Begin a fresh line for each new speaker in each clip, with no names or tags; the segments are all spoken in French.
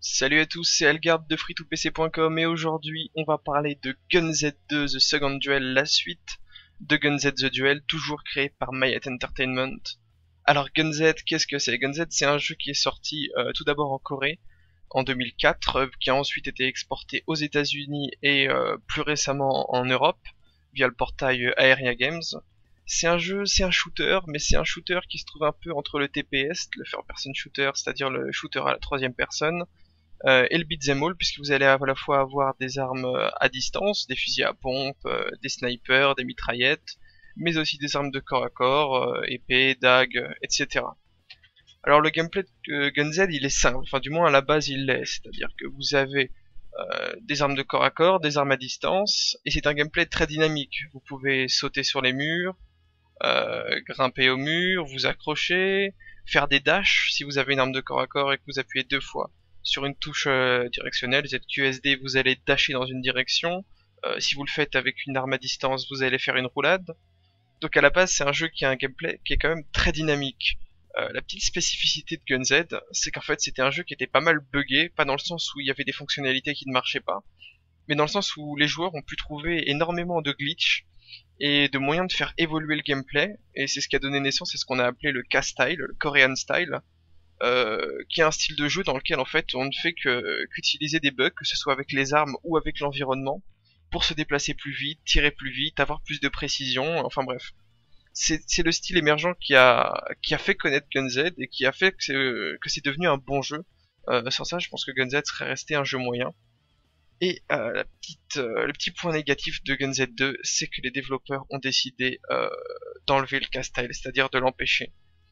Salut à tous, c'est Elgard de free2pc.com et aujourd'hui on va parler de Gun Z2 The Second Duel, la suite de Gun Z The Duel, toujours créé par Mayat Entertainment. Alors Gun Z, qu'est-ce que c'est? Gun Z, c'est un jeu qui est sorti tout d'abord en Corée en 2004, qui a ensuite été exporté aux États-Unis et plus récemment en Europe via le portail Aeria Games. C'est un jeu, c'est un shooter, mais c'est un shooter qui se trouve un peu entre le TPS, le Third Person Shooter, c'est-à-dire le shooter à la troisième personne, et le beat'em all, puisque vous allez à la fois avoir des armes à distance, des fusils à pompe, des snipers, des mitraillettes, mais aussi des armes de corps à corps, épée, dague, etc. Alors le gameplay de Gun Z il est simple, enfin du moins à la base il l'est, c'est-à-dire que vous avez des armes de corps à corps, des armes à distance, et c'est un gameplay très dynamique. Vous pouvez sauter sur les murs, grimper au mur, vous accrocher, faire des dashs si vous avez une arme de corps à corps et que vous appuyez deux fois sur une touche directionnelle, ZQSD, vous allez dasher dans une direction. Si vous le faites avec une arme à distance, vous allez faire une roulade. Donc à la base, c'est un jeu qui a un gameplay qui est quand même très dynamique. La petite spécificité de Gun Z, c'est qu'en fait c'était un jeu qui était pas mal buggé, pas dans le sens où il y avait des fonctionnalités qui ne marchaient pas, mais dans le sens où les joueurs ont pu trouver énormément de glitch et de moyens de faire évoluer le gameplay, et c'est ce qui a donné naissance à ce qu'on a appelé le K-Style, le Korean Style, qui est un style de jeu dans lequel en fait on ne fait qu'utiliser des bugs, que ce soit avec les armes ou avec l'environnement, pour se déplacer plus vite, tirer plus vite, avoir plus de précision, enfin bref. C'est le style émergent qui a fait connaître Gun Z et qui a fait que c'est devenu un bon jeu. Sans ça, je pense que Gun Z serait resté un jeu moyen. Et le petit point négatif de Gun Z2, c'est que les développeurs ont décidé d'enlever le cast-style, c'est-à-dire de l'empêcher.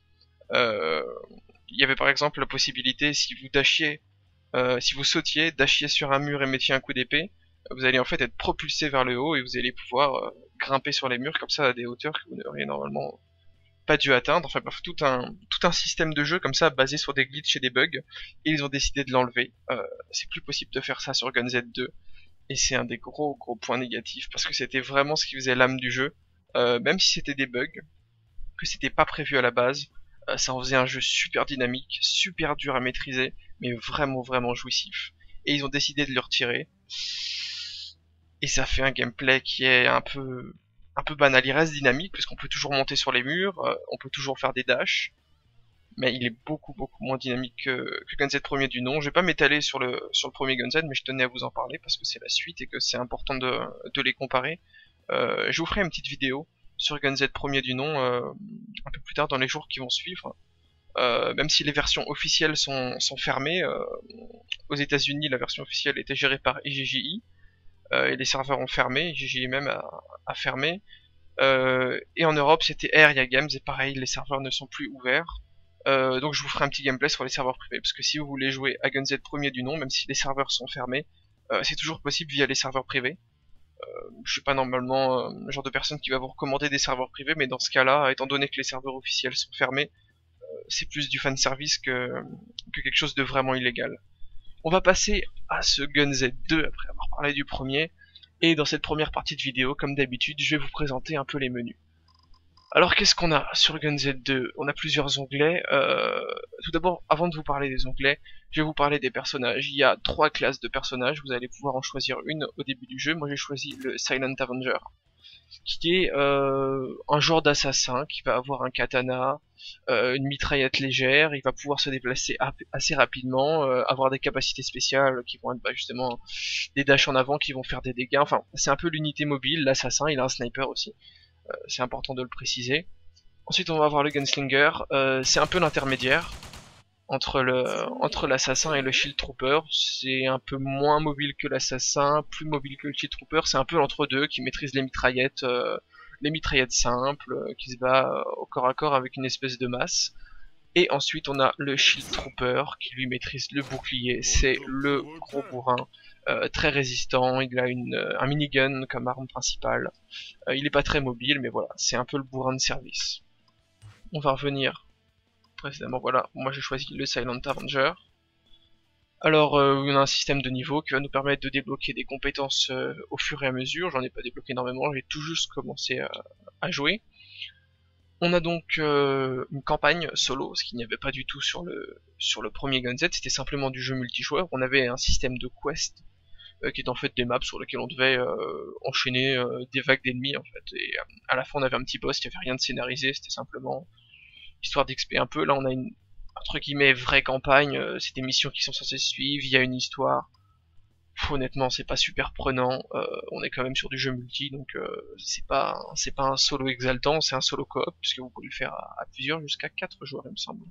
Il y avait par exemple la possibilité, si vous dashiez, si vous sautiez, dashiez sur un mur et mettiez un coup d'épée, vous allez en fait être propulsé vers le haut et vous allez pouvoir grimper sur les murs comme ça à des hauteurs que vous n'auriez normalement pas dû atteindre. Enfin bref, tout un système de jeu comme ça basé sur des glitches et des bugs, et ils ont décidé de l'enlever. C'est plus possible de faire ça sur Gun Z2, et c'est un des gros points négatifs parce que c'était vraiment ce qui faisait l'âme du jeu, même si c'était des bugs, que c'était pas prévu à la base. Ça en faisait un jeu super dynamique, super dur à maîtriser, mais vraiment jouissif. Et ils ont décidé de le retirer. Et ça fait un gameplay qui est un peu banal. Il reste dynamique, parce qu'on peut toujours monter sur les murs, on peut toujours faire des dashs, mais il est beaucoup moins dynamique que Gun Z premier du nom. Je vais pas m'étaler sur le premier Gun Z, mais je tenais à vous en parler, parce que c'est la suite et que c'est important de les comparer. Je vous ferai une petite vidéo sur Gun Z premier du nom un peu plus tard dans les jours qui vont suivre. Même si les versions officielles sont fermées, aux États-Unis la version officielle était gérée par IGJI, et les serveurs ont fermé, IGJI même a fermé. Et en Europe c'était Aeria Games et pareil les serveurs ne sont plus ouverts. Donc je vous ferai un petit gameplay sur les serveurs privés, parce que si vous voulez jouer à Gun Z premier du nom, même si les serveurs sont fermés, c'est toujours possible via les serveurs privés. Je suis pas normalement le genre de personne qui va vous recommander des serveurs privés, mais dans ce cas-là, étant donné que les serveurs officiels sont fermés, c'est plus du fanservice que quelque chose de vraiment illégal. On va passer à ce Gun Z2 après avoir parlé du premier, et dans cette première partie de vidéo, comme d'habitude, je vais vous présenter un peu les menus. Alors qu'est-ce qu'on a sur Gun Z2? On a plusieurs onglets. Tout d'abord, avant de vous parler des onglets, je vais vous parler des personnages. Il y a 3 classes de personnages, vous allez pouvoir en choisir une au début du jeu. Moi j'ai choisi le Silent Avenger, qui est un genre d'assassin qui va avoir un katana, une mitraillette légère, il va pouvoir se déplacer assez rapidement, avoir des capacités spéciales qui vont être justement des dashs en avant qui vont faire des dégâts. Enfin, c'est un peu l'unité mobile, l'assassin, il a un sniper aussi. C'est important de le préciser. Ensuite on va avoir le Gunslinger, c'est un peu l'intermédiaire entre l'assassin et le Shield Trooper. C'est un peu moins mobile que l'assassin, plus mobile que le Shield Trooper, c'est un peu l'entre-deux qui maîtrise les mitraillettes simples, qui se bat au corps à corps avec une espèce de masse. Et ensuite on a le Shield Trooper qui lui maîtrise le bouclier, c'est le gros bourrin, très résistant, il a un minigun comme arme principale. Il est pas très mobile, mais voilà, c'est un peu le bourrin de service. On va revenir précédemment, voilà, moi j'ai choisi le Silent Avenger. Alors on a un système de niveau qui va nous permettre de débloquer des compétences au fur et à mesure. J'en ai pas débloqué énormément, j'ai tout juste commencé à jouer. On a donc une campagne solo, ce qu'il n'y avait pas du tout sur le premier Gunz, c'était simplement du jeu multijoueur. On avait un système de quest qui est en fait des maps sur lesquelles on devait enchaîner des vagues d'ennemis en fait. Et à la fin on avait un petit boss qui avait rien de scénarisé, c'était simplement histoire d'XP un peu. Là on a entre guillemets vraie campagne, c'est des missions qui sont censées se suivre, il y a une histoire. Honnêtement c'est pas super prenant, on est quand même sur du jeu multi donc c'est pas un solo exaltant, c'est un solo coop puisque vous pouvez le faire à plusieurs jusqu'à 4 joueurs il me semble.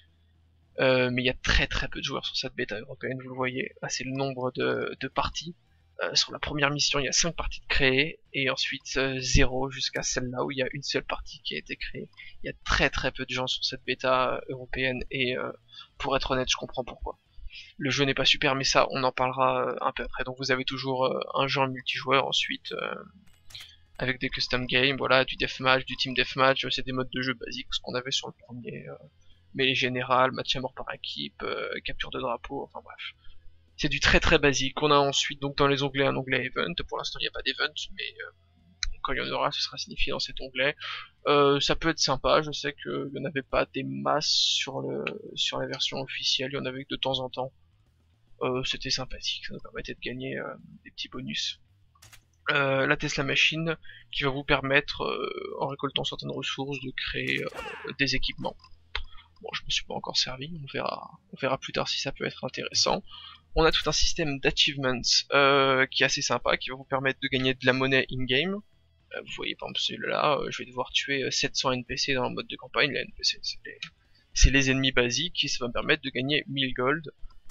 Mais il y a très très peu de joueurs sur cette bêta européenne, vous le voyez, là c'est le nombre de parties. Sur la première mission il y a 5 parties de créées, et ensuite 0 jusqu'à celle-là où il y a une seule partie qui a été créée. Il y a très très peu de gens sur cette bêta européenne, et pour être honnête je comprends pourquoi. Le jeu n'est pas super, mais ça on en parlera un peu après. Donc vous avez toujours un genre multijoueur ensuite, avec des custom games, voilà, du deathmatch, du team deathmatch, c'est des modes de jeu basiques, ce qu'on avait sur le premier, mais les générales, match à mort par équipe, capture de drapeau, enfin bref. C'est du très très basique. On a ensuite donc dans les onglets un onglet event. Pour l'instant il n'y a pas d'event, mais quand il y en aura, ce sera signifié dans cet onglet. Ça peut être sympa. Je sais qu'il n'y en avait pas des masses sur la version officielle. Il y en avait que de temps en temps. C'était sympathique. Ça nous permettait de gagner des petits bonus. La Tesla Machine qui va vous permettre, en récoltant certaines ressources, de créer des équipements. Bon, je me suis pas encore servi, on verra plus tard si ça peut être intéressant. On a tout un système d'achievements qui est assez sympa, qui va vous permettre de gagner de la monnaie in-game. Vous voyez par exemple celui-là, je vais devoir tuer 700 NPC dans le mode de campagne. Les NPC c'est les ennemis basiques, et ça va me permettre de gagner 1000 gold.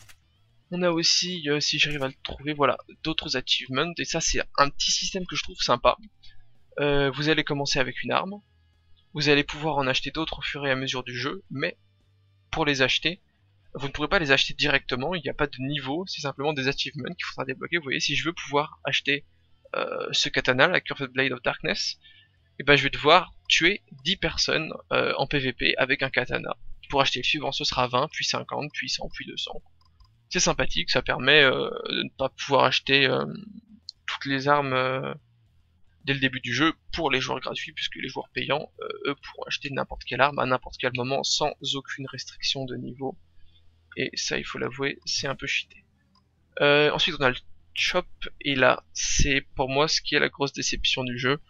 On a aussi, si j'arrive à le trouver, voilà, d'autres achievements, et ça c'est un petit système que je trouve sympa. Vous allez commencer avec une arme, vous allez pouvoir en acheter d'autres au fur et à mesure du jeu, mais pour les acheter, vous ne pourrez pas les acheter directement, il n'y a pas de niveau, c'est simplement des achievements qu'il faudra débloquer. Vous voyez, si je veux pouvoir acheter ce katana, la Curved Blade of Darkness, et ben je vais devoir tuer 10 personnes en PVP avec un katana. Pour acheter le suivant, ce sera 20, puis 50, puis 100, puis 200. C'est sympathique, ça permet de ne pas pouvoir acheter toutes les armes dès le début du jeu pour les joueurs gratuits, puisque les joueurs payants, eux, pourront acheter n'importe quelle arme à n'importe quel moment sans aucune restriction de niveau. Et ça, il faut l'avouer, c'est un peu cheaté. Ensuite, on a le shop, et là, c'est pour moi ce qui est la grosse déception du jeu.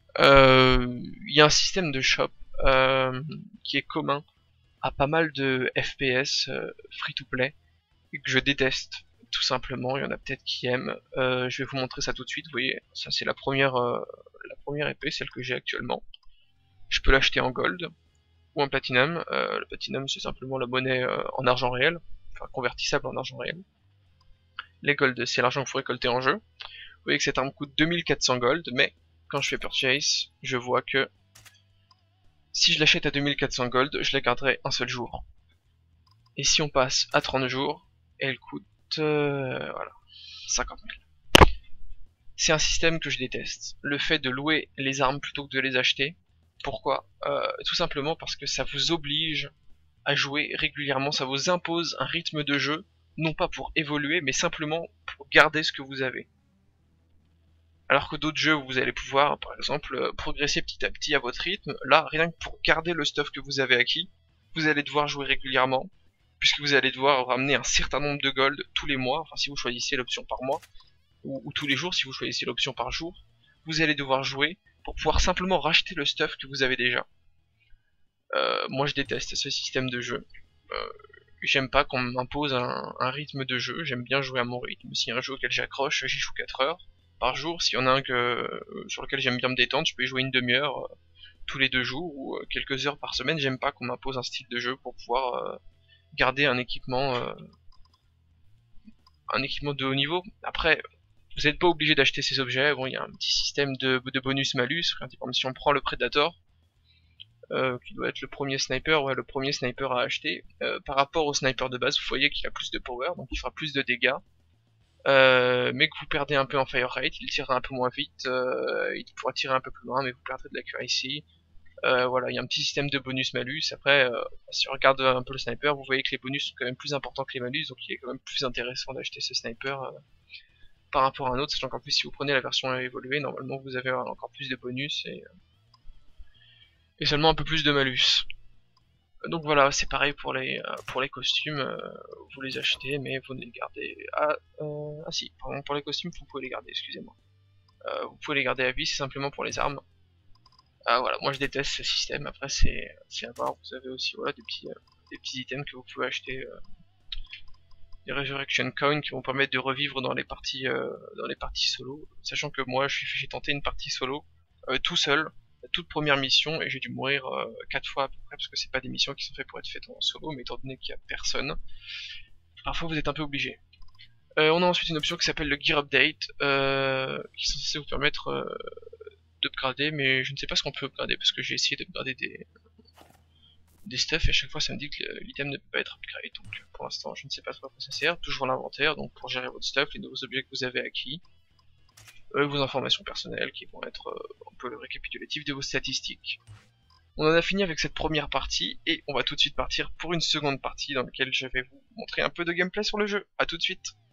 Il y a un système de shop qui est commun à pas mal de FPS free-to-play, et que je déteste, tout simplement. Il y en a peut-être qui aiment. Je vais vous montrer ça tout de suite. Vous voyez, ça c'est la première épée, celle que j'ai actuellement. Je peux l'acheter en gold ou en platinum. Le platinum, c'est simplement la monnaie en argent réel, enfin convertissable en argent réel. Les gold, c'est l'argent qu'il faut récolter en jeu. Vous voyez que cette arme coûte 2400 gold, mais quand je fais purchase, je vois que si je l'achète à 2400 gold, je la garderai un seul jour. Et si on passe à 30 jours, elle coûte voilà, 50 000. C'est un système que je déteste. Le fait de louer les armes plutôt que de les acheter. Pourquoi Tout simplement parce que ça vous oblige à jouer régulièrement, ça vous impose un rythme de jeu, non pas pour évoluer, mais simplement pour garder ce que vous avez. Alors que d'autres jeux où vous allez pouvoir, par exemple, progresser petit à petit à votre rythme, là, rien que pour garder le stuff que vous avez acquis, vous allez devoir jouer régulièrement, puisque vous allez devoir ramener un certain nombre de gold tous les mois, enfin si vous choisissez l'option par mois, ou tous les jours si vous choisissez l'option par jour, vous allez devoir jouer pour pouvoir simplement racheter le stuff que vous avez déjà. Moi je déteste ce système de jeu. J'aime pas qu'on m'impose un rythme de jeu, j'aime bien jouer à mon rythme. S'il y a un jeu auquel j'accroche, j'y joue 4 heures par jour. S'il y en a un sur lequel j'aime bien me détendre, je peux y jouer une demi-heure tous les 2 jours, ou quelques heures par semaine. J'aime pas qu'on m'impose un style de jeu pour pouvoir garder un équipement de haut niveau. Après, vous n'êtes pas obligé d'acheter ces objets. Bon, il y a un petit système de bonus-malus. Si on prend le Predator, qui doit être le premier sniper, ouais, le premier sniper à acheter, par rapport au sniper de base, vous voyez qu'il a plus de power, donc il fera plus de dégâts. Mais que vous perdez un peu en fire rate, il tirera un peu moins vite, il pourra tirer un peu plus loin, mais vous perdrez de l'accuracy. Voilà, il y a un petit système de bonus-malus. Après, si on regarde un peu le sniper, vous voyez que les bonus sont quand même plus importants que les malus, donc il est quand même plus intéressant d'acheter ce sniper par rapport à un autre, sachant qu'en plus si vous prenez la version évoluée, normalement vous avez encore plus de bonus, et seulement un peu plus de malus. Donc voilà, c'est pareil pour les costumes, vous les achetez mais vous ne les gardez... Ah si, pardon, pour les costumes vous pouvez les garder, excusez-moi. Vous pouvez les garder à vie, c'est simplement pour les armes. Ah voilà, moi je déteste ce système, après c'est à voir, vous avez aussi voilà, des petits items que vous pouvez acheter, des Resurrection Coins qui vont permettre de revivre dans les parties solo, sachant que moi j'ai tenté une partie solo, tout seul, la toute première mission, et j'ai dû mourir 4 fois à peu près, parce que c'est pas des missions qui sont faites pour être faites en solo, mais étant donné qu'il y a personne, parfois vous êtes un peu obligé. On a ensuite une option qui s'appelle le Gear Update, qui est censée vous permettre d'upgrader, mais je ne sais pas ce qu'on peut upgrader, parce que j'ai essayé d'upgrader des stuff et à chaque fois ça me dit que l'item ne peut pas être upgrade, donc pour l'instant je ne sais pas trop à quoi ça sert. Toujours l'inventaire, donc pour gérer votre stuff, les nouveaux objets que vous avez acquis, vos informations personnelles qui vont être un peu le récapitulatif de vos statistiques. On en a fini avec cette première partie et on va tout de suite partir pour une seconde partie dans laquelle je vais vous montrer un peu de gameplay sur le jeu. A tout de suite.